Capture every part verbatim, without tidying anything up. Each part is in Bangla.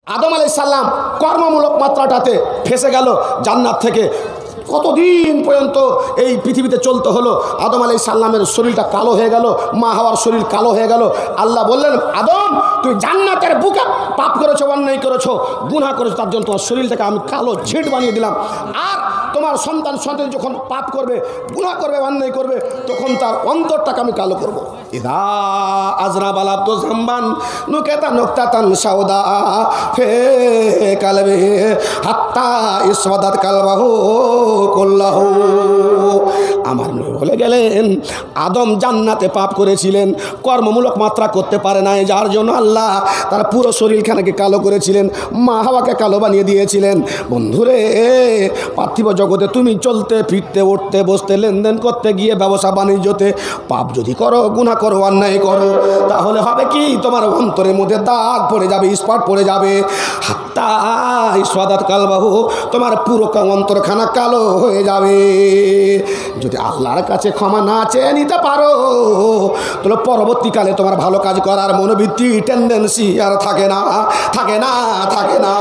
আদম আলাইহিস সালাম কর্মমূলক মাত্রাটাতে ফেসে গেল জান্নাত থেকে। কতদিন পর্যন্ত এই পৃথিবীতে চলতে হলো। আদম আলাইহিস সালামের শরীরটা কালো হয়ে গেল, মা হাওয়ার শরীর কালো হয়ে গেল। আল্লাহ বললেন, আদম তুই জান্নাতের বুকে পাপ করেছো, অন্যায় করেছো, গুনাহ করেছো, তার জন্য তোমার শরীরটাকে আমি কালো ঝিট বানিয়ে দিলাম। আর তোমার সন্তান সন্তান যখন পাপ করবে, গুনাহ করবে, অন্যায় করবে, তখন তার অন্তরটাকে আমি কালো করব। ইদা আজরাবাল আব্দু জামবান নুকাতা নুকতাতান সাউদা ফে কালবে হাত্তা ইসওয়াদাত কালবাহু কুল্লাহু। আমার নবী বলে গেলেন, আদম জান্নাতে পাপ করেছিলেন, কর্মমূলক মাত্রা করতে পারে নাই, যার জন্য আল্লাহ তার পুরো শরীরখানাকে কালো করেছিলেন, মা হাওয়াকে কালো বানিয়ে দিয়েছিলেন। বন্ধুরে, পার্থিব জগতে তুমি চলতে ফিরতে উঠতে বসতে লেনদেন করতে গিয়ে ব্যবসা বাণিজ্যতে পাপ যদি করো, গুনাহ করো, অন্যায় করো, তাহলে হবে কি তোমার অন্তরের মধ্যে দাগ পড়ে যাবে, স্পট পড়ে যাবে। হাত্তা ইসওয়াদাত কালবাহু, তোমার পুরো অন্তরখানা কালো হয়ে যাবে। যদি আল্লাহর কাছে ক্ষমা না চেয়ে নিতে পারো, তাহলে পরবর্তীকালে তোমার ভালো কাজ করার মনোবৃত্তি, টেন্ডেন্সি আর থাকে না, থাকে না, থাকে না।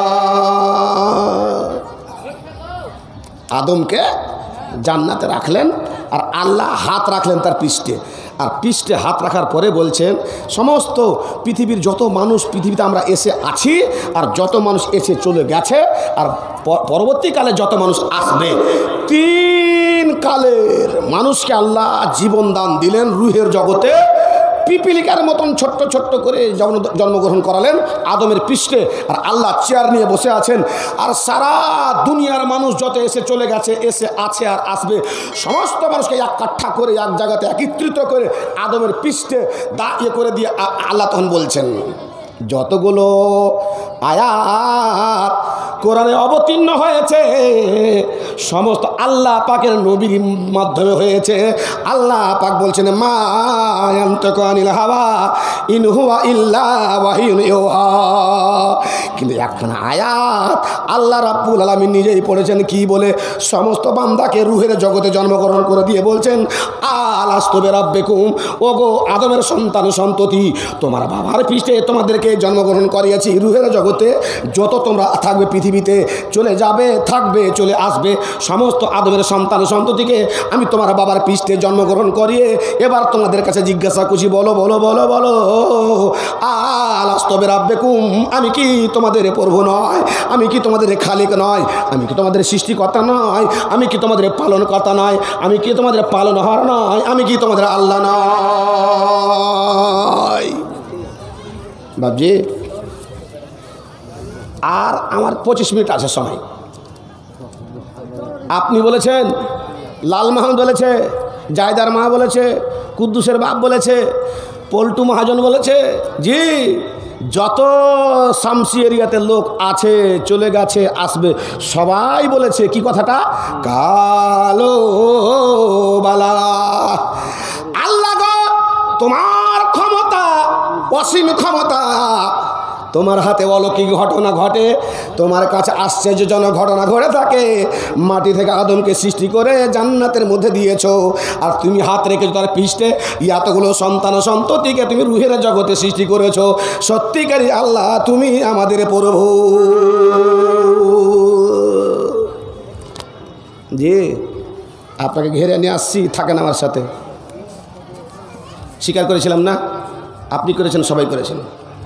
আদমকে জান্নাতে রাখলেন, আর আল্লাহ হাত রাখলেন তার পৃষ্ঠে। আর পৃষ্ঠে হাত রাখার পরে বলছেন, সমস্ত পৃথিবীর যত মানুষ পৃথিবীতে আমরা এসে আছি, আর যত মানুষ এসে চলে গেছে, আর পরবর্তীকালে যত মানুষ আসবে, তিন কালের মানুষকে আল্লাহ জীবন দান দিলেন রুহের জগতে। পিপিলিকার মতন ছোট্ট ছোট্ট করে জন্মগ্রহণ করালেন আদমের পৃষ্ঠে। আর আল্লাহ চেয়ার নিয়ে বসে আছেন, আর সারা দুনিয়ার মানুষ যত এসে চলে গেছে, এসে আছে আর আসবে, সমস্ত মানুষকে এক কাঠা করে এক জায়গাতে একত্রিত করে আদমের পৃষ্ঠে দা ইয়ে করে দিয়ে আল্লাহ তখন বলছেন, যতগুলো আয়াত কোরআনে অবতীর্ণ হয়েছে সমস্ত আল্লাহ পাকের নবীর মাধ্যমে হয়েছে। আল্লাহ পাক বলছেন, মা ইয়ানতিকু আনিল হাওয়া ইন হুয়া ইল্লা ওয়াহিয়ুন ইউহা। কিন্তু একখানা আয়াত আল্লাহ রাব্বুল আলামিন নিজেই পড়েছেন, কি বলে? সমস্ত বান্দাকে রুহের জগতে জন্মগ্রহণ করে দিয়ে বলছেন, আলাস্তু বিরাব্বিকুম, ওগো আদমের সন্তান সন্ততি, তোমার বাবার পৃষ্ঠে তোমাদেরকে জন্মগ্রহণ করিয়েছি রুহের জগতে। যত তোমরা থাকবে পৃথিবীতে, চলে যাবে, থাকবে, চলে আসবে, সমস্ত আদমের সন্তান সন্ততিকে আমি তোমার বাবার পৃষ্ঠে জন্মগ্রহণ করিয়ে এবার তোমাদের কাছে জিজ্ঞাসা করছি, বলো বলো বলো বলো, আলাস্তু বিরাব্বিকুম, আমি কি তোমাদের প্রভু নয়? আমি কি তোমাদের খালিক নয়? আমি কি তোমাদের সৃষ্টিকর্তা নয়? আমি কি তোমাদের পালনকর্তা নয়? আমি কি তোমাদের পালনহার নয়? আমি কি তোমাদের আল্লাহ নয়? বাবজি, আর আমার পঁচিশ মিনিট আছে সময়। আপনি বলেছেন, লাল মাহমুদ বলেছে, জায়দার মা বলেছে, কুদ্দুসের বাপ বলেছে, পল্টু মহাজন বলেছে, জি যত শামসি এরিয়াতে লোক আছে, চলে গেছে, আসবে, সবাই বলেছে কি কথাটা? কালো বালা। আল্লাহ গো, তোমার ক্ষমতা অসীম ক্ষমতা, তোমার হাতে অলৌকিক ঘটনা ঘটে, তোমার কাছে আশ্চর্যজনক ঘটনা ঘটে থাকে। মাটি থেকে আদমকে সৃষ্টি করে জান্নাতের মধ্যে দিয়েছো, আর তুমি হাত রেখেছো তার পৃষ্ঠে, এতগুলো সন্তান সন্ততিকে তুমি রুহের জগতে সৃষ্টি করেছো। সত্যিকারী আল্লাহ, তুমি আমাদের প্রভু। জি, আপনাকে ঘেরে নিয়ে আসছি, থাকেন আমার সাথে। স্বীকার করেছিলাম না? আপনি করেছেন, সবাই করেছেন।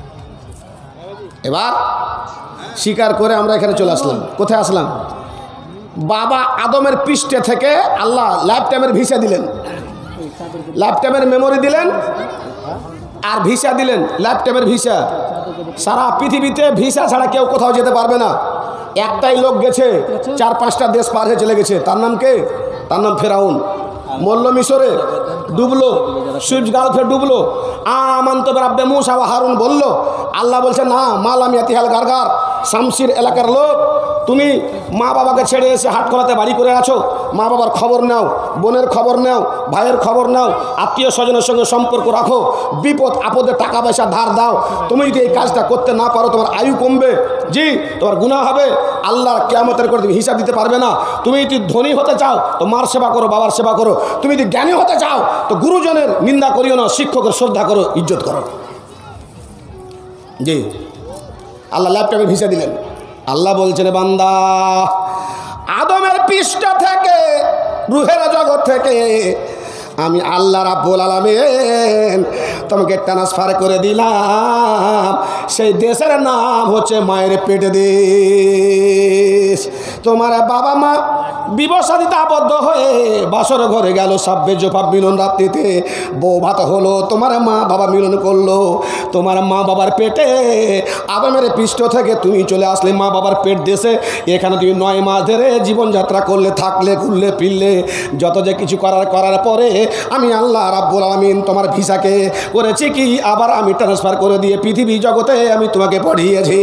এবার স্বীকার করে আমরা এখানে চলে আসলাম। কোথায় আসলাম? বাবা আদমের পৃষ্ঠে থেকে আল্লাহ লাইফ টাইমের ভিসা দিলেন, লাইফ টাইমের মেমোরি দিলেন, আর ভিসা দিলেন, লাইফ টাইমের ভিসা। সারা পৃথিবীতে ভিসা ছাড়া কেউ কোথাও যেতে পারবে না। একটাই লোক গেছে, চার পাঁচটা দেশ পার হয়ে চলে গেছে। তার নাম কে? তার নাম ফেরাউন। মল্ল মিশরে, ডুবলো, সুইচ গালফে ডুবলো। আমান্ত রাব্বে মুসা ওয়া হারুন বলল, আল্লাহ বলছে, না, মালাম ইয়াতিহাল গারগার, শামসির এলাকার লোক, তুমি মা বাবাকে ছেড়ে এসে হাটখোলাতে বাড়ি করে আছো, মা বাবার খবর নাও, বোনের খবর নাও, ভাইয়ের খবর নাও, আত্মীয় স্বজনের সঙ্গে সম্পর্ক রাখো, বিপদ আপদে টাকা পয়সা ধার দাও। তুমি যদি এই কাজটা করতে না পারো, তোমার আয়ু কমবে, জি তোমার গুনাহ হবে, আল্লাহ কিয়ামতের করে তুমি হিসাব দিতে পারবে না। তুমি যদি ধনী হতে চাও তো মার সেবা করো, বাবার সেবা করো। তুমি যদি জ্ঞানী হতে চাও তো গুরুজনের নিন্দা করিও না, শিক্ষকের শ্রদ্ধা করো, ইজ্জত করো। জি আল্লাহ ল্যাপটপে ভিসা দিলেন। আল্লাহ বলছেন বান্দা আদমের পৃষ্ঠ থেকে রুহের জগৎ থেকে আমি আল্লাহ রাব্বুল আলামিন তোমাকে ট্রান্সফার করে দিলাম। সেই দেশের নাম হচ্ছে মায়ের পেটে দেশ। তোমার বাবা মা বিবাহ শাদীতে আবদ্ধ হয়ে বাসর ঘরে গেল, সাব্বে জোফা মিলন রাত্রিতে বউ ভাত হলো, তোমার মা বাবা মিলন করলো। তোমার মা বাবার পেটে আদমের পৃষ্ঠ থেকে তুমি চলে আসলে মা বাবার পেট দেশে। এখানে তুমি নয় মাস ধরে জীবনযাত্রা করলে, থাকলে, ঘুরলে, ফিরলে, যত যে কিছু করার করার পরে আমি আল্লাহ রাব্বুল আলামিন তোমার ভিসাকে করেছি কি আবার আমি ট্রান্সফার করে দিয়ে পৃথিবী জগতে আমি তোমাকে পাঠিয়েছি।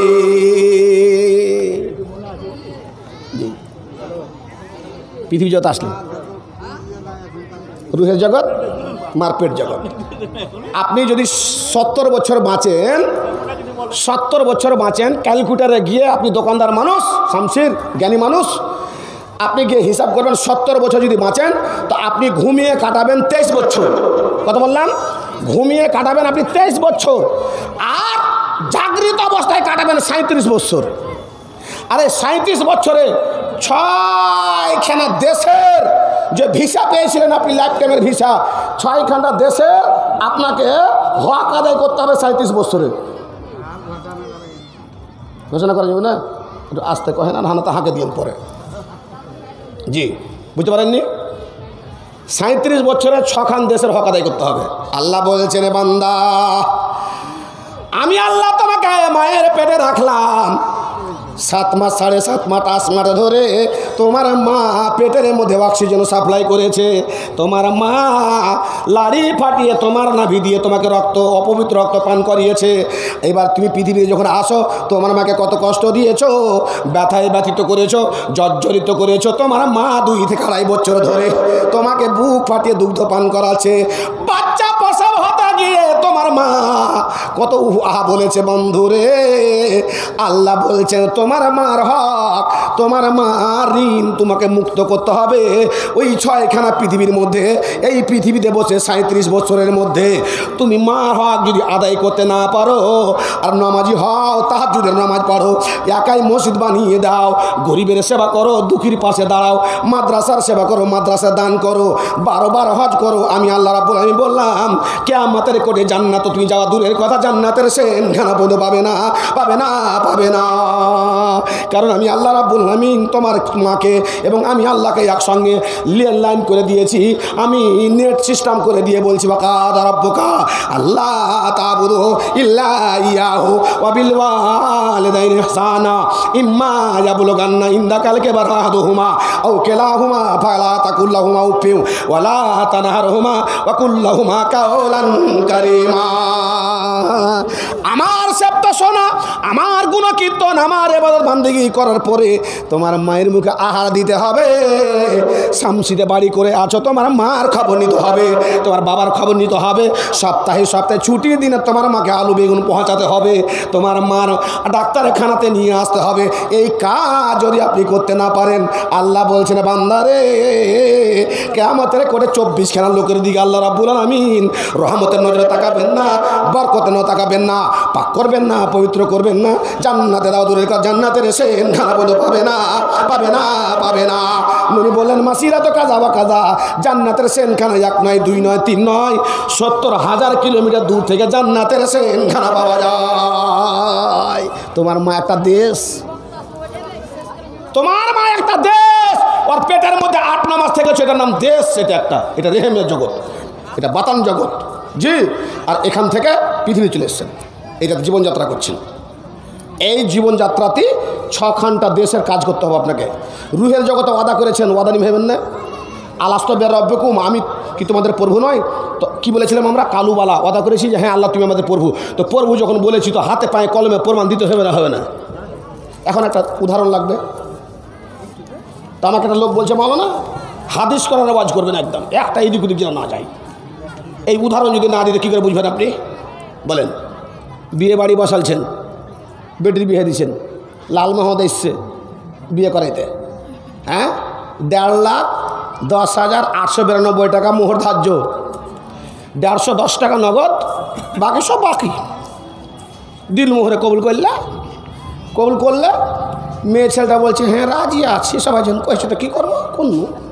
পৃথিবী জগৎ আসলে রুহের জগৎ, মারপেট জগৎ। আপনি যদি সত্তর বছর বাঁচেন, সত্তর বছর বাঁচেন, ক্যালকুলেটারে গিয়ে আপনি দোকানদার মানুষ, শামসির জ্ঞানী মানুষ, আপনি গিয়ে হিসাব করবেন সত্তর বছর যদি বাঁচেন তো আপনি ঘুমিয়ে কাটাবেন তেইশ বছর। কত বললাম? ঘুমিয়ে কাটাবেন আপনি তেইশ বছর, আর জাগৃত অবস্থায় কাটাবেন সাঁত্রিশ বছর। আরে সাঁত্রিশ বছরে ছয়খানা দেশের যে ভিসা পেয়েছিলেন আপনি, লাইফ টাইমের ভিসা, ছয়খানা দেশের আপনাকে হক আদায় করতে হবে সাঁত্রিশ বছরে। ঘোষণা করা যাবে না? একটু আস্তে কহে না, হানাতে হাঁকে দিয়ে পরে। জি, বুঝতে পারেননি? সাঁত্রিশ বছরে ছখান দেশের হক আদায় করতে হবে। আল্লাহ বলছেন বান্দা আমি আল্লাহ তোমাকে মায়ের পেটে রাখলাম সাত মাস, সাড়ে সাত মাস, আট মাস ধরে তোমার মা পেটের মধ্যে অক্সিজেন সাপ্লাই করেছে। তোমার মা লাড়ি ফাটিয়ে তোমার নাভি দিয়ে তোমাকে রক্ত, অপবিত্র রক্ত পান করিয়েছে। এবার তুমি পৃথিবীতে যখন আসো তোমার মাকে কত কষ্ট দিয়েছো, ব্যথায় ব্যথিত করেছো, জর্জরিত করেছো। তোমার মা দুই থেকে আড়াই বছর ধরে তোমাকে বুক ফাটিয়ে দুগ্ধ পান করাচ্ছে। বাচ্চা প্রসব হতে গিয়ে তোমার মা কত আহা বলেছে বন্ধুরে। আল্লাহ বলছেন তোমার মার হক, তোমার মার ঋণ তোমাকে মুক্ত করতে হবে। ওই ছয়খানা পৃথিবীর মধ্যে, এই পৃথিবীতে বসে সাঁত্রিশ বছরের মধ্যে তুমি মার হক যদি আদায় করতে না পারো, আর নামাজি হও, তাহাজ্জুদের নামাজ পড়ো, একাই মসজিদ বানিয়ে দাও, গরিবের সেবা করো, দুঃখীর পাশে দাঁড়াও, মাদ্রাসার সেবা করো, মাদ্রাসা দান করো, বারো বার হজ করো, আমি আল্লাহ রাব্বুল আলামিন বললাম কিয়ামতের কোটে জান্নাত তুমি যাওয়া দূরের কথা, জান্নাতের সেখানা পর্যন্ত পাবে না, পাবে না, পাবে না। কারণ আমি আল্লাহ রাব্বুল আলামিন তোমার মাকে এবং আমি আল্লাহকে একসঙ্গে লেন লাইন করে দিয়েছি। আমি নেট সিস্টেম করে দিয়ে বলছি ওয়াকাদা রাব্বুকা আল্লাহ তা'বুদু ইল্লা ইয়াহু ওয়া বিল ওয়ালিদাইনি ইহসানা ইম্মা ইয়াবলুগান্না ইনদাকাল কিবারা আহাদুহুমা আও কিলাহুমা ফালা তাকুল লাহুমা উফিন ওয়ালা তানহারহুমা ওয়া কুল লাহুমা কাওলান কারীমা। আমার শব্দ শোনা, আমার গুণকীর্তন, আমার ইবাদত বান্দেগী করার পরে তোমার মায়ের মুখে আহার দিতে হবে। শামসিতে বাড়ি করে আছো, তোমার মার খবর নিতে হবে, তোমার বাবার খবর নিতে হবে। সপ্তাহে সপ্তাহে ছুটির দিনে তোমার মাকে আলু বেগুন পৌঁছাতে হবে, তোমার মার ডাক্তারখানাতে নিয়ে আসতে হবে। এই কাজ যদি আপনি করতে না পারেন, আল্লাহ বলছেন বান্দারে কিয়ামতের কোটে চব্বিশ খানা লোকের দিকে আল্লাহ রাব্বুল আলামিন রহমতের নজরে তাকাবেন না, বরকতের নজরে তাকাবেন না, পাক করবেন না, পবিত্র করবেন না। জান্নাতে দাও দূরের কথা, জান্নাতের এসে খানা বলে পাবে না, পাবে না, পাবে না। নবী বললেন মাসিরা তো কাজা বা কাজা, জান্নাতের সেনখানা এক নয়, দুই নয়, তিন নয়, সত্তর হাজার কিলোমিটার দূর থেকে জান্নাতের সেনখানা পাওয়া যায়। তোমার মা একটা দেশ, তোমার মা একটা দেশ, ওর পেটের মধ্যে আট ন মাস থেকে এটার নাম দেশ। এটা একটা, এটা রেহেমের জগৎ, এটা বাতান জগৎ। জি, আর এখান থেকে পৃথিবী চলে এসছেন, এটা জীবনযাত্রা করছেন। এই জীবনযাত্রাতে ছখানটা দেশের কাজ করতে হবে আপনাকে। রুহের জগতে ওয়াদা করেছেন, ওয়াদা নিভাবেন না। আলাস্ত বের রব্বকুম, আমি কি তোমাদের প্রভু নয়? তো কি বলেছিলাম আমরা? কালুবালা ওয়াদা করেছি যে হ্যাঁ আল্লাহ তুমি আমাদের প্রভু। তো প্রভু যখন বলেছি তো হাতে পায়ে কলমে প্রমাণ দিতে হবে না, হবে না? এখন একটা উদাহরণ লাগবে। তো আমাকে একটা লোক বলছে বলো না হাদিস করার আওয়াজ করবেন একদম, একটা এদিক ওদিক যেন না যায়। এই উদাহরণ যদি না দিতে কী করে বুঝবেন আপনি বলেন? বিয়ে বাড়ি বসালছেন, বেটির বিয়ে দিয়েছেন, লাল মহদ এসছে বিয়ে করাইতে, হ্যাঁ দেড় লাখ দশ হাজার আটশো বিরানব্বই টাকা মোহর ধার্য, দেড়শো দশ টাকা নগদ, বাকি সব বাকি। দিল মোহরে কবুল করলে কবুল করলে মেয়ে ছেলেটা বলছে হ্যাঁ রাজি আছি সবাই জন কয়েছে তো কী করবো কোন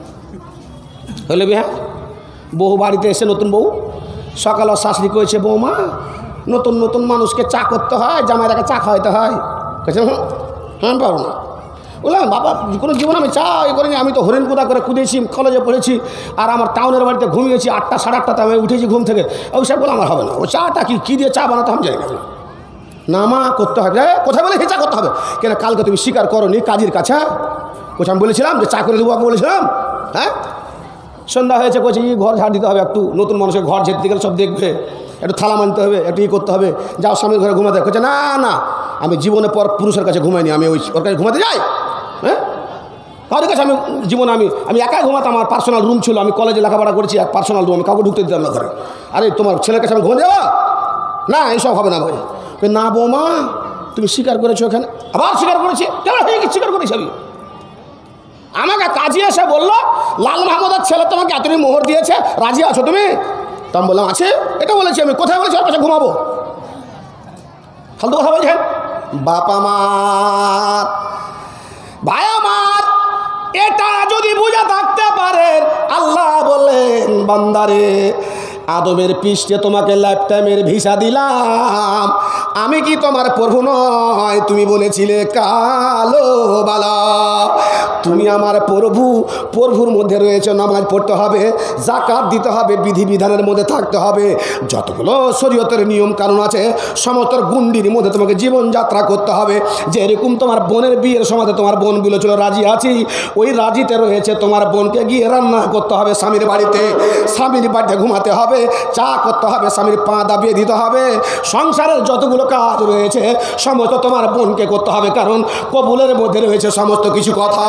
হইলে হ্যাঁ বউ বাড়িতে এসে নতুন বউ সকালে শাশুড়ি কয়েছে বৌমা নতুন নতুন মানুষকে চা করতে হয় জামাইটাকে চা খাওয়াইতে হয় কেছে হ্যাঁ হ্যাঁ পারবো না বললাম বাবা কোনো জীবন আমি চা এ করিনি আমি তো হরিণ কুদা করে কুদেছি কলেজে পড়েছি আর আমার টাউনের বাড়িতে ঘুমিয়েছি আটটা সাড়ে আটটাতে আমি উঠেছি ঘুম থেকে ওই সব বলে আমার হবে না ও চাটা কি কী দিয়ে চা বানাতে আমি জানি না না মা করতে হবে কোথায় বলে চা করতে হবে কেন কালকে তুমি স্বীকার করো নি কাজের কাছে কোথায় আমি বলেছিলাম যে চা করে দেবো আমাকে বলেছিলাম হ্যাঁ সন্ধ্যা হয়েছে কোচে ই ঘর ঝাড় দিতে হবে একটু নতুন মানুষের ঘর ঝেড়তে গেলে সব দেখবে একটু থালা মানতে হবে একটু ই করতে হবে যাও স্বামীর ঘরে ঘুমাতে কোচে না না আমি জীবনে পর পুরুষের কাছে ঘুমাইনি আমি ওই ওর কাছে ঘুমাতে যাই হ্যাঁ কারোর কাছে আমি জীবনে আমি আমি একাই ঘুমাতাম আমার পার্সোনাল রুম ছিল আমি কলেজে লেখাপড়া করেছি এক পার্সোনাল রুম আমি কাউকে ঢুকতে দিতাম না ঘরে আরে তোমার ছেলের কাছে আমি ঘুমে যাবো না এইসব হবে না ভাই না বৌমা তুমি স্বীকার করেছো ওখানে আবার স্বীকার করেছি কেন হয়ে গেছি স্বীকার করেছি আমি আমাকে কাজে এসে বললো লাল মাহমুদের ছেলে তোমাকে এতদিন মোহর দিয়েছে রাজি আছো তুমি তো আমি বললাম আছে এটা বলেছি আমি কোথায় বলেছি ওর পাশে ঘুমাবো ফালতু কথা বলছেন বাপ আমার ভাই আমার এটা যদি বুঝে থাকতে পারেন আল্লাহ বললেন বান্দারে আদমের পৃষ্ঠে তোমাকে লাইফ টাইমের ভিসা দিলাম আমি কি তোমার প্রভু নয় তুমি বলেছিলে কালো বালা তুমি আমার প্রভু প্রভুর মধ্যে রয়েছে নামাজ পড়তে হবে যাকাত দিতে হবে বিধিবিধানের মধ্যে থাকতে হবে যতগুলো শরীয়তের নিয়ম কানুন আছে সমস্ত গুন্ডির মধ্যে তোমাকে জীবনযাত্রা করতে হবে যেরকম তোমার বোনের বিয়ের সময় তোমার বোন বলেছিল রাজি আছি ওই রাজিতে রয়েছে তোমার বোনকে গিয়ে রান্না করতে হবে স্বামীর বাড়িতে স্বামীর বাড়িতে ঘুমাতে হবে চা করতে হবে স্বামীর পা দাবিয়ে দিতে হবে সংসারের যতগুলো কাজ রয়েছে সমস্ত তোমার বোনকে করতে হবে কারণ কবুলের মধ্যে রয়েছে সমস্ত কিছু কথা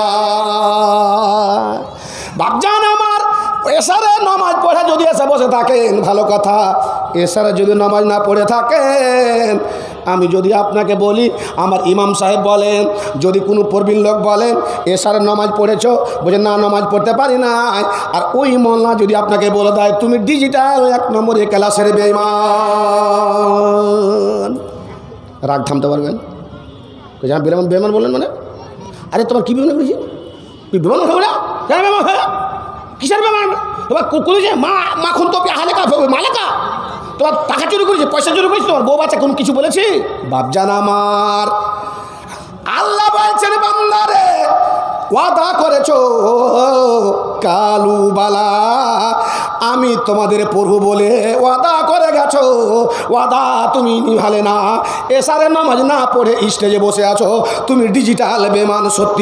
বাপজান আমার এসারে নামাজ পড়ে যদি এসে বসে থাকেন ভালো কথা এসারে যদি নামাজ না পড়ে থাকেন আমি যদি আপনাকে বলি আমার ইমাম সাহেব বলেন যদি কোনো প্রবীণ লোক বলেন এসারে নামাজ পড়েছো বলে না নামাজ পড়তে পারি না আর ওই মোল্লা যদি আপনাকে বলে দেয় তুমি ডিজিটাল এক নম্বরে ক্লাসের বেঈমান রাগ থামতে পারবেন বেমান বেমান বললেন মানে আরে তোমার কী বেমান করেছি তুই বেমান হবে না কেন বেমান হয় কিসের বেমান তোমার করেছে মা মাখন তো হালেকা মালেকা তোমার টাকা চুরি করেছে পয়সা চুরি করেছে তোমার বউ বাচ্চা কোন কিছু বলেছি বাপজান আমার আল্লাহ বলছেন বান্দারে ওয়াদা করেছো কালু বালা আমি তোমাদের প্রভু বলে ওয়াদা করে গেছো ওয়াদা তুমি নিভালে না এসারে নামাজ না পড়ে স্টেজে বসে আছো তুমি ডিজিটাল বেমান সত্যি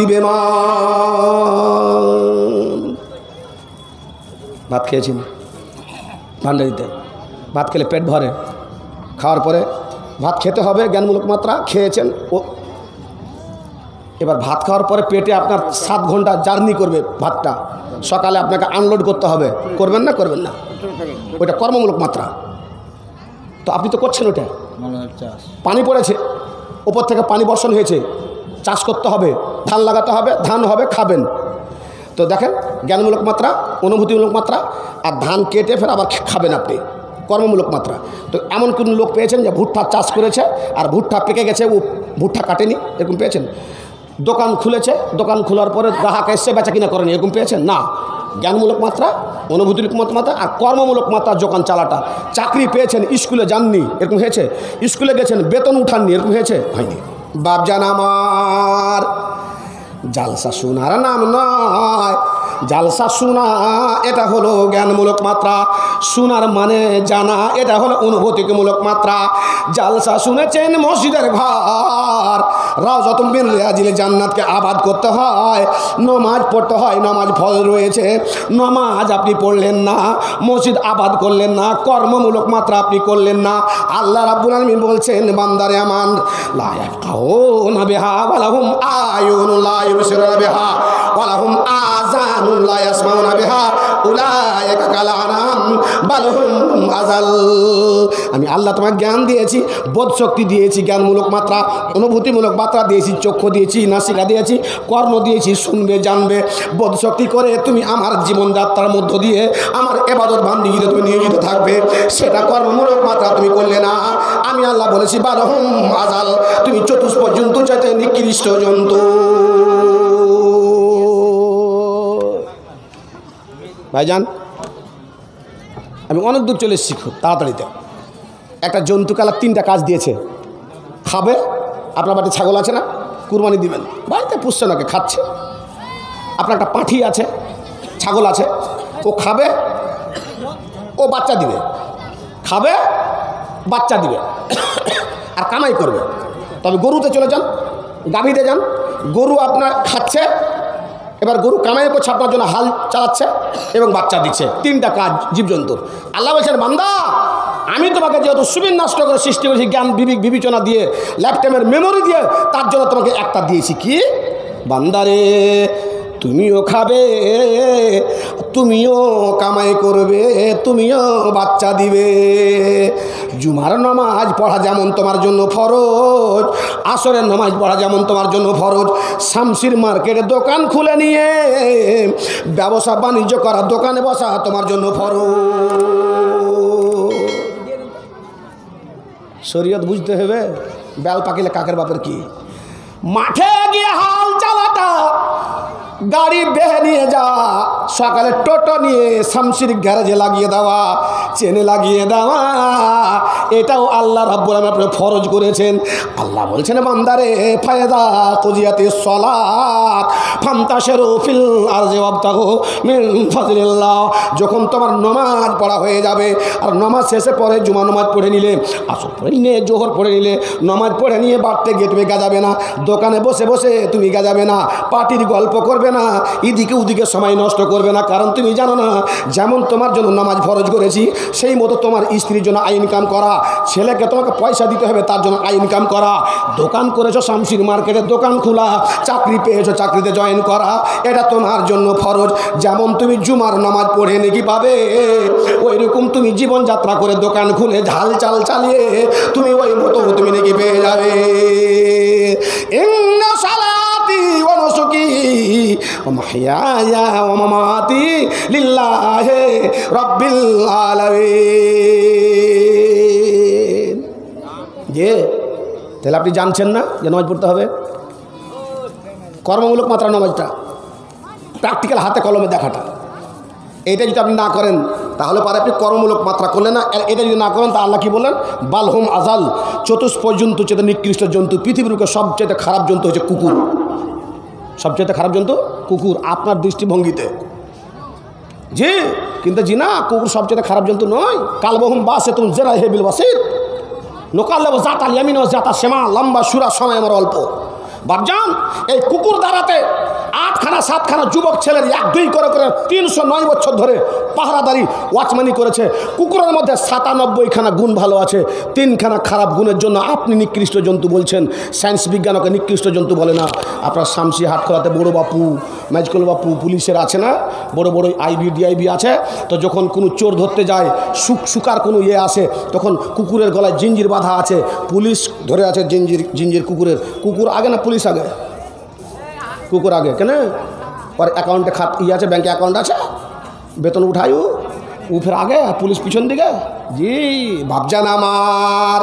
বেমান ভাত খেয়েছেন ভান্ডারিতে ভাত খেলে পেট ভরে খাওয়ার পরে ভাত খেতে হবে জ্ঞানমূলক মাত্রা খেয়েছেন ও এবার ভাত খাওয়ার পরে পেটে আপনার সাত ঘন্টা জার্নি করবে ভাতটা সকালে আপনাকে আনলোড করতে হবে করবেন না করবেন না ওইটা কর্মমূলক মাত্রা তো আপনি তো করছেন ওটা পানি পড়েছে ওপর থেকে পানি বর্ষণ হয়েছে চাষ করতে হবে ধান লাগাতে হবে ধান হবে খাবেন তো দেখেন জ্ঞানমূলক মাত্রা অনুভূতিমূলক মাত্রা আর ধান কেটে ফের আবার খাবেন আপনি কর্মমূলক মাত্রা তো এমন কোন লোক পেয়েছেন যে ভুট্টা চাষ করেছে আর ভুট্টা পেকে গেছে ও ভুট্টা কাটেনি এরকম পেয়েছেন দোকান খুলেছে দোকান খোলার পরে গ্রাহক এসে বেচা কিনা করেনি এরকম পেয়েছেন না জ্ঞানমূলক মাত্রা অনুভূতিমূলক মাত্রা আর কর্মমূলক মাত্রা দোকান চালাটা চাকরি পেয়েছেন স্কুলে যাননি এরকম হয়েছে স্কুলে গেছেন বেতন উঠাননি এরকম হয়েছে হয়নি বাপজান আমার জালসা শোনার নাম নয় জালসা শোনা এটা হলো জ্ঞানমূলক মাত্রা শোনার মানে জানা এটা হলো অনুভূতিমূলক মাত্রা জালসা শুনেছেন মসজিদের ঘর রাওজাতুম মিন রিয়াজিল জান্নাতকে আবাদ করতে হয় নামাজ পড়তে হয় নামাজ ফল রয়েছে নামাজ আপনি পড়লেন না মসজিদ আবাদ করলেন না কর্মমূলক মাত্রা আপনি করলেন না আল্লাহ রাব্বুল আলামিন বলছেন বান্দারে আমান লা ইয়াফকাহুনা বিহা ওয়া লাহুম আয়ুনুন লা ইবসিরুনা বিহা ওয়া লাহুম আযানুন লা ইয়াসমাউনা বিহা উলাইকা কাল আনাম বাল হুম আযাল আমি আল্লাহ তোমাকে জ্ঞান দিয়েছি বোধ শক্তি দিয়েছি জ্ঞানমূলক মাত্রা অনুভূতিমূলক মাত্রা দিয়েছি চক্ষু দিয়েছি নাসিকা দিয়েছি কর্ণ দিয়েছি শুনবে জানবে বোধ শক্তি করে তুমি আমার জীবনযাত্রার মধ্য দিয়ে আমার ইবাদত বান্দিগিতে তুমি নিয়োজিত থাকবে সেটা কর্মমূলক মাত্রা তুমি করলে না আমি আল্লাহ বলেছি বাল হুম আযাল তুমি চতুষ্পদ জন্তু নিকৃষ্ট জন্তু। ভাইজান আমি অনেক দূর চলে এসেছি খুব তাড়াতাড়িতে। একটা জন্তু কালার তিনটা কাজ দিয়েছে। খাবে, আপনার বাড়িতে ছাগল আছে না, কুরবানি দিবেন, বাড়িতে পুষছে নাকি, খাচ্ছে। আপনার একটা পাঁঠি আছে, ছাগল আছে, ও খাবে, ও বাচ্চা দিবে, খাবে বাচ্চা দিবে আর কামাই করবে। তবে গরুতে চলে যান, গাভীতে যান, গরু আপনার খাচ্ছে, এবার গরু কামাই করছে আপনার জন্য, হাল চালাচ্ছে এবং বাচ্চা দিচ্ছে। তিনটা কাজ জীবজন্তুর। আল্লাহ বলছেন বান্দা আমি তোমাকে যেহেতু সুবিন্যস্ত করে সৃষ্টি করেছি, জ্ঞান বিবেক বিবেচনা দিয়ে, ল্যাপটপের মেমোরি দিয়ে, তার জন্য তোমাকে একটা দিয়েছি। কি বান্দারে, তুমিও খাবে, তুমিও কামাই করবে, তুমিও বাচ্চা দিবে। জুমার নামাজ পড়া যেমন তোমার জন্য ফরজ, আসরের নামাজ পড়া যেমন তোমার জন্য ফরজ, শামসির মার্কেটে দোকান খুলে নিয়ে ব্যবসা বাণিজ্য করা, দোকানে বসা তোমার জন্য ফরজ। শরীয়ত বুঝতে হবে। বেল পাকিলে কাকের বাপের কি? মাঠে গিয়ে হাল চালাটা, গাড়ি বেহে নিয়ে যাওয়া, সকালে টোটো নিয়ে শামসির গ্যারেজে লাগিয়ে দেওয়া, চেনে লাগিয়ে দেওয়া, এটাও আল্লাহ রাব্বুল আলামিন আপনি ফরজ করেছেন। আল্লাহ বলছেন বান্দারে ফায়দা কুজিয়াতিস সালাত ফান্তাশিরু ফিল আরজি ওয়াবতাগু মিন ফাজলিল্লাহ। যখন তোমার নামাজ পড়া হয়ে যাবে, আর নামাজ শেষে পরে জুমা নামাজ পড়ে নিলে, আসর পড়ে নিলে, জোহর পড়ে নিলে, নামাজ পড়ে নিয়ে বাড়তে গিয়ে তুমি গাজাবে না, দোকানে বসে বসে তুমি গাজাবে না, পার্টির গল্প করবে না, এদিকে ওদিকে সময় নষ্ট করবে না। কারণ তুমি জানো না, যেমন তোমার জন্য নামাজ ফরজ করেছি, সেই মতো তোমার স্ত্রীর জন্য আয় ইনকাম করা, ছেলেকে তোমাকে পয়সা দিতে হবে, তার জন্য আয় ইনকাম করা। দোকান করেছো, শামসির মার্কেটে দোকান খোলা, চাকরি পেয়েছো, চাকরিতে জয়েন করা, এটা তোমার জন্য ফরজ। যেমন তুমি জুমার নামাজ পড়ে নাকি পাবে, ওই রকম তুমি জীবনযাত্রা করে দোকান খুলে ঝাল চাল চালিয়ে তুমি ওই মতো তুমি নাকি পেয়ে যাবে। ইন্না সালাতি ওয়া নুসুকি ওয়া মাহইয়ায়া ওয়া মামাতি লিল্লাহি রাব্বিল আলামিন। যে তাহলে আপনি জানছেন না যে নামাজ পড়তে হবে? কর্মমূলক মাত্রা নামাজটা, প্র্যাকটিক্যাল হাতে কলমে দেখাটা, এটা যদি আপনি না করেন তাহলে পরে আপনি কর্মমূলক মাত্রা করলেন না। এটা যদি না করেন তা আল্লাহ কি বললেন? বালহুম আজাল, চতুষ্পর্যন্ত চেয়ে নিকৃষ্ট জন্তু, পৃথিবীর সবচেয়ে খারাপ জন্তু হচ্ছে কুকুর। সবচেয়ে খারাপ জন্তু কুকুর আপনার দৃষ্টিভঙ্গিতে, জি, কিন্তু জি না, কুকুর সবচেয়ে খারাপ জন্তু নয়। কালবহুম বাসে তুমি জেরা হেবিল বাসির নোকাল্লে জাতাল ইয়ামিন ও জাতা সেমা, লম্বা সুরা সময় আমার অল্প। বাপজান এই কুকুর দ্বারাতে আটখানা সাতখানা যুবক ছেলের এক দুই করে করে তিনশো নয় বছর ধরে পাহারাদারি ওয়াচম্যানি করেছে। কুকুরের মধ্যে সাতানব্বইখানা গুণ ভালো আছে, তিনখানা খারাপ গুণের জন্য আপনি নিকৃষ্ট জন্তু বলছেন। সায়েন্স বিজ্ঞান ওকে নিকৃষ্ট জন্তু বলে না। আপনার শামসি হাটখোলাতে বড় বাপু, ম্যাজকল বাপু পুলিশের আছে না, বড় বড় আইবি ডিআইবি আছে, তো যখন কোনো চোর ধরতে যায়, সুখ সুকার কোনো ইয়ে আসে, তখন কুকুরের গলায় জিঞ্জির বাঁধা আছে, পুলিশ ধরে আছে জিঞ্জির জিঞ্জির কুকুরের। কুকুর আগে না পুলিশ আগে? কুকুর আগে। কেন? ওর অ্যাকাউন্টে খাত ইয়ে আছে, ব্যাংকে অ্যাকাউন্ট আছে, বেতন উঠাই ও ও ফের আগে, পুলিশ পিছন দিকে। জি ভাবজান আমার,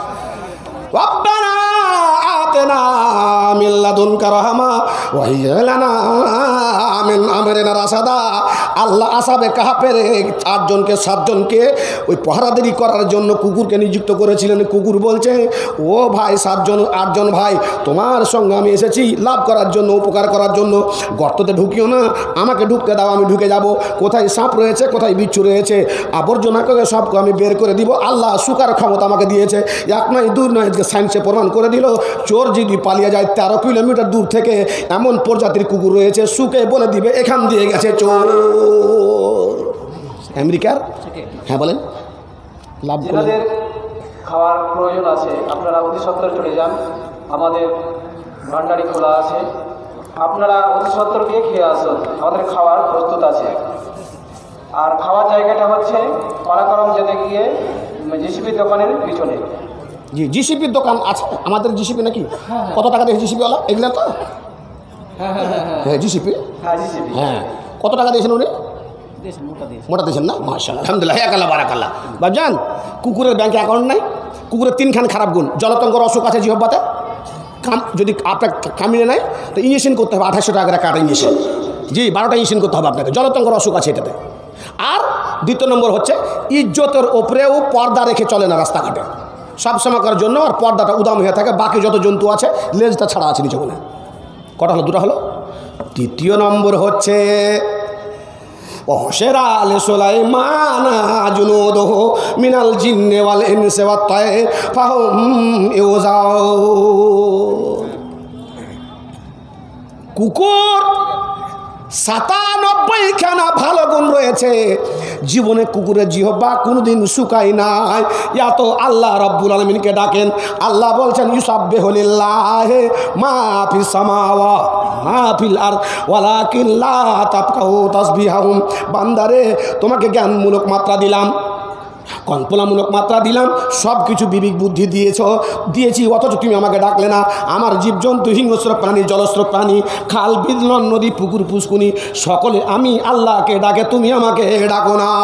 রব্বানা আতিনা মিন লাদুনকা রাহমা ওয়া হাইয়্ লানা মিন আমরিনা রাশাদা। আল্লাহ আসাবে কাহাফের আটজনকে সাতজনকে ওই পাহারাদারি করার জন্য কুকুরকে নিযুক্ত করেছিলেন। কুকুর বলছে, ও ভাই সাতজন আটজন ভাই, তোমার সঙ্গে আমি এসেছি লাভ করার জন্য, উপকার করার জন্য। গর্ততে ঢুকিও না, আমাকে ঢুকতে দাও, আমি ঢুকে যাব। কোথায় সাপ রয়েছে, কোথায় বিচ্ছু রয়েছে, আবর্জনা করে সবকে আমি বের করে দিব। আল্লাহ সুকার ক্ষমতা আমাকে দিয়েছে, এক নয় দূর নয়, সায়েন্সে প্রমাণ করে দিল। চোর যদি পালিয়ে যায় তেরো কিলোমিটার দূর থেকে, এমন প্রজাতির কুকুর রয়েছে, সুকে বলে দিবে এখান দিয়ে গেছে চোর। আমেরিকার, হ্যাঁ বলেন, লাভ যাদের খাওয়ার প্রয়োজন আছে আপনারা অতি সত্তর চলে যান, আমাদের ভান্ডারি খোলা আছে, আপনারা অতি সত্তর গিয়ে খেয়ে আসুন, আমাদের খাওয়ার প্রস্তুত আছে। আর খাওয়ার জায়গাটা হচ্ছে পারাকরম যেতে গিয়ে জিসিপির দোকানের পিছনে। জি, জিসিপির দোকান আছে আমাদের। জিসিপি নাকি? কত টাকা দিয়েছে জিসিপিওয়ালা? এগুলো তো হ্যাঁ হ্যাঁ হ্যাঁ হ্যাঁ জিসিপি, হ্যাঁ জিসিপি, হ্যাঁ। কত টাকা দিয়েছেন উনি? মোটা দিয়েছেন না? মাশাআল্লাহ, আলহামদুলিল্লাহ, এক আল্লাহ বারাকাল্লাহ। বাবজান কুকুরের ব্যাংকে অ্যাকাউন্ট নাই, কুকুরের তিনখান খারাপ গুণ। জলতঙ্গর অসুখ আছে জিহ্বাতে, কাম যদি আপনার কামিয়ে নেয় তো ইঞ্জেকশন করতে হবে আঠাশশো টাকা করে কাটা ইঞ্জেকশন। জি, বারোটা ইঞ্জেকশন করতে হবে আপনাকে, জলতঙ্কর অসুখ আছে এটাতে। আর দ্বিতীয় নম্বর হচ্ছে ইজ্জতের ওপরেও পর্দা রেখে চলে না রাস্তাঘাটে সব সময়কার জন্য, আর পর্দাটা উদাম হয়ে থাকে, বাকি যত জন্তু আছে লেজটা ছাড়া আছে নিচে বলে। কটা হলো? দুটা হলো। তৃতীয় নম্বর হচ্ছে ওহশেরা আলে সুলাইমান জুনুদুহু মিনাল জিন্নি ওয়াল ইনসি ওয়াত তায়র ফাহুম ইউজাউন। কুকুর সাতানব্বই খানা ভালো গুণ রয়েছে, জীবনে কুকুরের জিহ্বা কোনোদিন শুকাই নাই। ইয়া তো আল্লাহ রাব্বুল আলামিনকে ডাকেন, আল্লাহ বলছেন ইউসাব্বিহু লিল্লাহি মা ফিস সামাওয়াতি মা ফিল আরদ ওয়ালাকিন লা তাফকাহু তাসবিহাহুম। বান্দারে তোমাকে জ্ঞানমূলক মাত্রা দিলাম, কল্পনামূলক মাত্রা দিলাম, সব কিছু বিবেক বুদ্ধি দিয়েছ দিয়েছি, অথচ তুমি আমাকে ডাকলে না। আমার জীবজন্তু, হিংস্র প্রাণী, জলস্র প্রাণী, খাল বিল নদী পুকুর পুষ্কুনি সকলে আমি আল্লাহকে ডাকে, তুমি আমাকে ডাকো না।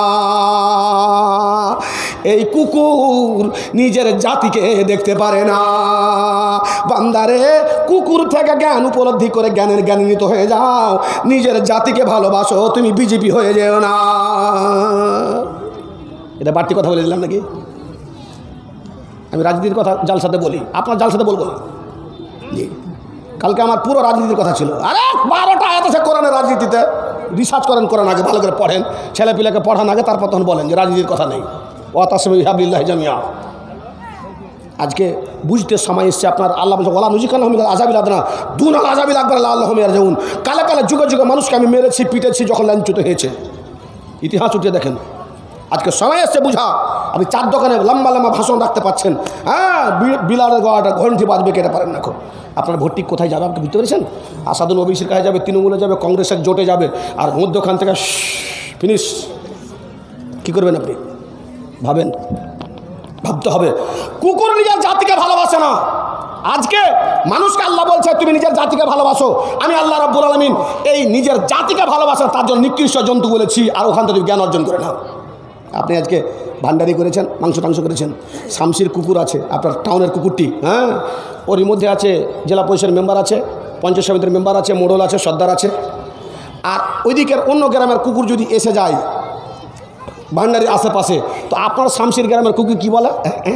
এই কুকুর নিজের জাতিকে দেখতে পারে না। বান্দারে কুকুর থেকে জ্ঞান উপলব্ধি করে জ্ঞানের জ্ঞানান্বিত হয়ে যাও, নিজের জাতিকে ভালোবাসো, তুমি বিজেপি হয়ে যেও না। এটা বাড়তি কথা বলে দিলাম নাকি? আমি রাজনীতির কথা জালসাতে বলি, আপনার জালসাতে বলবো না। জি, কালকে আমার পুরো রাজনীতির কথা ছিল। আরে বারোটা আয়াত আছে কোরআনের রাজনীতিতে, রিসার্চ করেন, কোরআন আগে ভালো করে পড়েন, ছেলেপিলাকে পড়ান আগে, তারপর তখন বলেন যে রাজনীতির কথা নেই। ওয়াতাসিমু বিহাবলিল্লাহি জামিয়া। আজকে বুঝতে সময় এসছে আপনার। আল্লাহ বলছে ওয়ালা নুজিকান মিনাল আযাবিল আদনা দুনাল আযাবিল আকবার লাআল্লাহুম ইয়ারজিউন। কালে কালে যুগে যুগে মানুষকে আমি মেরেছি, পিটেছি, যখন লাঞ্ছিত হয়েছে। ইতিহাস উঠিয়ে দেখেন। আজকে সময় এসছে বুঝা। আপনি চার দোকানে লম্বা লম্বা ভাষণ রাখতে পারছেন, হ্যাঁ, বিলালের গলাটা ঘন্টি বাজবে, কেটে পারেন না। আপনার ভোটটি কোথায় যাবে আপনি বুঝতে পেরেছেন? আসাদুল ওবিসির কাছে যাবে, তৃণমূলে যাবে, কংগ্রেসের জোটে যাবে, আর মধ্যখান থেকে ফিনিশ। কী করবেন আপনি? ভাবেন, ভাবতে হবে। কুকুর নিজের জাতিকে ভালোবাসে না। আজকে মানুষকে আল্লাহ বলছে তুমি নিজের জাতিকে ভালোবাসো। আমি আল্লাহ রাব্বুল আলামিন এই নিজের জাতিকে ভালোবাসা তার জন্য নিকৃষ্ট জন্তু বলেছি, আর ওখান থেকে জ্ঞান অর্জন করে নাও। আপনি আজকে ভান্ডারি করেছেন, মাংস টাংস করেছেন, শামসির কুকুর আছে আপনার টাউনের কুকুরটি, হ্যাঁ, ওরই মধ্যে আছে জেলা পরিষদের মেম্বার আছে, পঞ্চায়েত সমিতির মেম্বার আছে, মোড়ল আছে, সর্দার আছে। আর ওইদিকের অন্য গ্রামের কুকুর যদি এসে যায় ভান্ডারির আশেপাশে, তো আপনার শামসির গ্রামের কুকুর কী বলে?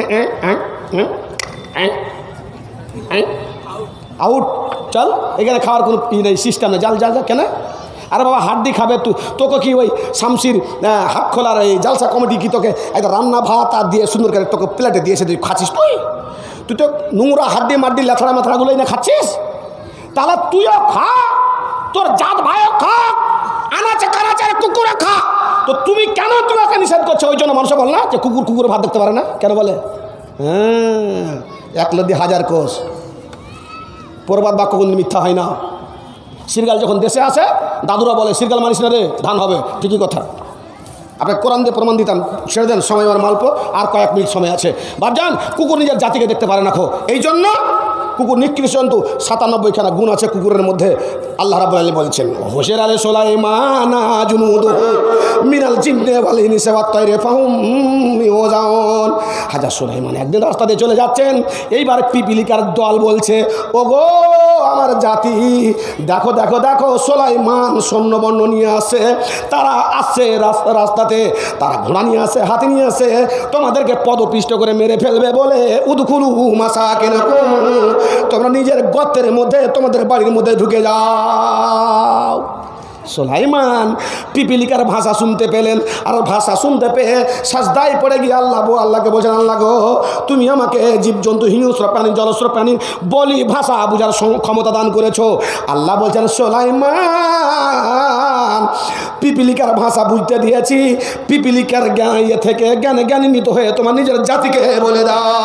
আউট, চল, এখানে খাওয়ার কোনো ই নেই, সিস্টেম নেই, জাল জাল যা। কেন? আরে বাবা হাড্ডি খাবে তুই, তোকে কি ওই শামসির হাত খোলার এই জালসা কমিটি কি তোকে একটা রান্না ভাত আর দিয়ে সুন্দর করে তোকে প্লেটে দিয়েছে, তুই খাচ্ছিস? তুই তুই তো নোংরা হাড্ডি মাড্ডি লেথড়া মেথড়াগুলোই না খাচ্ছিস। তাহলে তুইও খা, তোর জাত ভাইও খা, আনাচে কানাচে কুকুরে খা। তো তুমি কেন তোমাকে নিষেধ করছো? ওই জন্য মানুষ বল না যে কুকুর কুকুরে ভাত দেখতে পারে না, কেন বলে? হ্যাঁ, এক লদি হাজার কোষ, প্রবাদ বাক্য কোনদিন মিথ্যা হয় না। সিরগাল যখন দেশে আসে দাদুরা বলে সিরগাল মানিস না রে, ধান হবে। ঠিকই কথা। আপনাকে কোরআন দিয়ে প্রমাণ দিতাম, ছেড়ে দেন, সময় আমার মাল্প, আর কয়েক মিনিট সময় আছে। ভাবজান কুকুর নিজের জাতিকে দেখতে পারে না খো, এই জন্য কুকুর নিকৃষ্ট জন্তু। সাতানব্বই খানা গুণ আছে কুকুরের মধ্যে। আল্লাহ রাব্বুল আলামিন বলছেন হোশের আলে সুলাইমান জুনুদুহু মিনাল জিন্নি ওয়াল ইনসি ওয়াত তায়রি ফাহুম ইউজাউন। হাজা সুলাইমান একদিন রাস্তা দিয়ে চলে যাচ্ছেন, এইবার পিপিলিকার দল বলছে ওগো আমার জাতি, দেখো দেখো দেখো সুলাইমান সৈন্যবর্ণ নিয়ে আসে, তারা আসছে রাস্তা রাস্তাতে, তারা ঘোড়া নিয়ে আসে, হাতি নিয়ে আসে, তোমাদেরকে পদপিষ্ট করে মেরে ফেলবে বলে উদখুলু মাসাকিনাকুম, তোমরা নিজের গর্তের মধ্যে তোমাদের বাড়ির মধ্যে ঢুকে যাও। সুলাইমান পিপিলিকার ভাষা শুনতে পেলেন, আর ভাষা শুনতে পেয়ে সাজদায় পড়ে গিয়ে আল্লাহ আল্লাহকে বলছেন আল্লাহ গো তুমি আমাকে জীবজন্তু হিংস্র প্রাণী জলস্র প্রাণীর বলি ভাষা বোঝার ক্ষমতা দান করেছো। আল্লাহ বলছেন সুলাইমান পিপিলিকার ভাষা বুঝতে দিয়েছি, পিপিলিকার জ্ঞান ইয়ে থেকে জ্ঞানে জ্ঞানান্বিত হয়ে তোমার নিজের জাতিকে বলে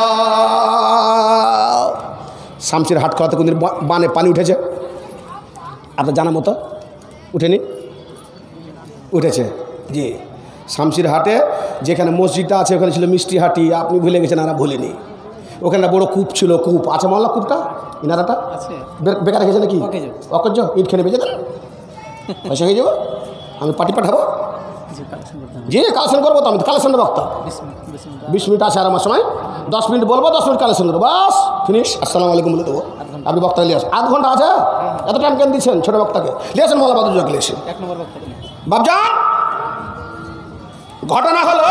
দাও। শামসির হাট খোলাতে কোনদিন বানে পানি উঠেছে আপনার জানা মতো? উঠেনি? উঠেছে। জি, শামসির হাটে যেখানে মসজিদটা আছে ওখানে ছিল মিষ্টি হাটি, আপনি ভুলে গেছেন, আর ভুলিনি। ওখানে বড় কূপ ছিল, কূপ আছে মহল্লা, কূপটা ইনারাটা বেকার গেছে নাকি? অকজ ইট খেলে বেঁচে দেন, পয়সা হয়ে যাবো, আমি পার্টি পাঠাবো। জি কালেকশন করবো, তো আমি কালেকশন বক্তা। বিশ মিনিট আছে আর আমার সময়, দশ মিনিট বলবো, দশ মিনিট কালেকশন করবো, বাস ফিনিশ। আসসালামু আলাইকুম বলে দেবো। আপনি বক্তাকে নিয়ে আসেন। আধ ঘন্টা আছে, এত টাইম কেন দিচ্ছেন ছোট বক্তাকে? নিয়ে আসেন মৌলা বাদুজাকে নিয়ে আসেন। বাবজান, ঘটনা হলো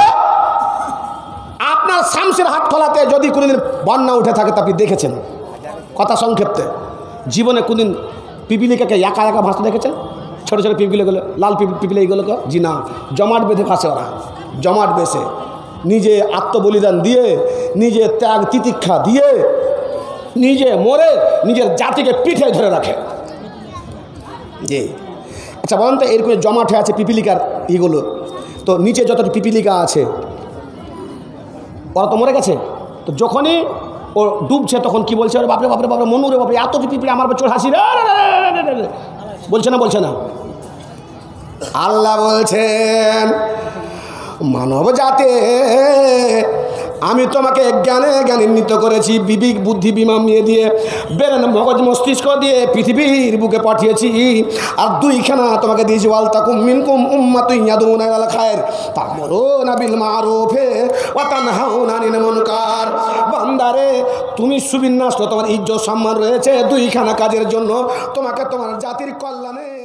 আপনার শামসের হাট খোলাতে যদি কোনোদিন বন্যা উঠে থাকে তা আপনি দেখেছেন। কথা সংক্ষেপে, জীবনে কোনদিন পিপিলিকাকে একা একা ভাসতে দেখেছেন? ছোটো ছোটো পিপিলিগুলো, লাল পিপিলি এইগুলোকে? জি না, জমাট বেঁধে ভাসে ওরা, জমাট বেঁধে নিজে আত্মবলিদান দিয়ে, নিজে ত্যাগ তিতিক্ষা দিয়ে, নিজে মরে নিজের জাতিকে পিঠে ধরে রাখে। জি, আচ্ছা বলেন তো, এরকম জমাটে আছে পিপিলিকার এগুলো, তো নিচে যত পিপিলিকা আছে ওরা তো মরে গেছে। তো যখনই ও ডুবছে তখন কি বলছে? বাপরে বাপরে বাপরে মনুরে বাপরে এত পিপিলি আমার চোর হাসি রে, বলছে না? বলছে না? আল্লাহ বলছেন, মানব জাতে আমি তোমাকে জ্ঞানে জ্ঞানান্বিত করেছি, বিবেক বুদ্ধি বিমামিয়ে দিয়ে, ব্রেন মগজ মস্তিষ্ক দিয়ে পৃথিবীর বুকে পাঠিয়েছি। আর দুইখানা তোমাকে দিয়েছি, ওয়াল তাকুম মিনকুম উম্মাতুন ইয়াদুনা ইলাল খায়র তা'মুরুনা বিল মা'রুফি ওয়া তানহাউনা আনিল মুনকার। বান্দারে, তুমি সুবিন্যস্ত, তোমার ইজ্জত সম্মান রয়েছে দুইখানা কাজের জন্য, তোমাকে তোমার জাতির কল্যাণে